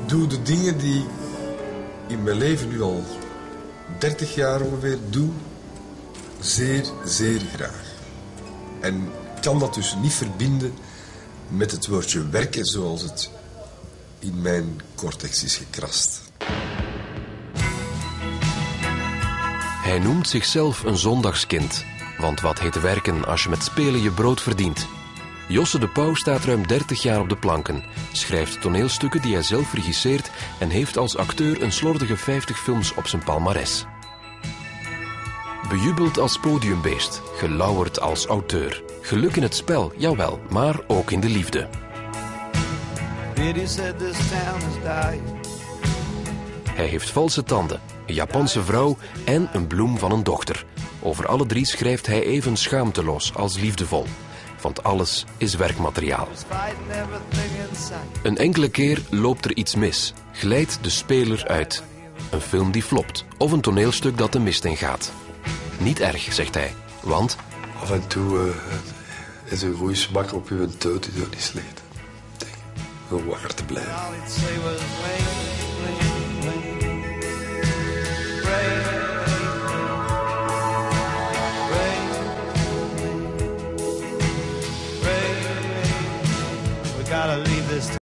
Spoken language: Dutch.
doe de dingen die ik in mijn leven nu al 30 jaar ongeveer doe, zeer, zeer graag. En ik kan dat dus niet verbinden met het woordje werken zoals het in mijn cortex is gekrast. Hij noemt zichzelf een zondagskind. Want wat heet werken als je met spelen je brood verdient? Josse de Pauw staat ruim 30 jaar op de planken, schrijft toneelstukken die hij zelf regisseert en heeft als acteur een slordige 50 films op zijn palmares. Bejubeld als podiumbeest, gelauwerd als auteur. Geluk in het spel, jawel, maar ook in de liefde. Hij heeft valse tanden, een Japanse vrouw en een bloem van een dochter. Over alle drie schrijft hij even schaamteloos als liefdevol. Want alles is werkmateriaal. Een enkele keer loopt er iets mis, glijdt de speler uit. Een film die flopt of een toneelstuk dat de mist in gaat. Niet erg, zegt hij, want... Af en toe is een goede smak op je dood is ook niet slecht. Om wakker te blijven.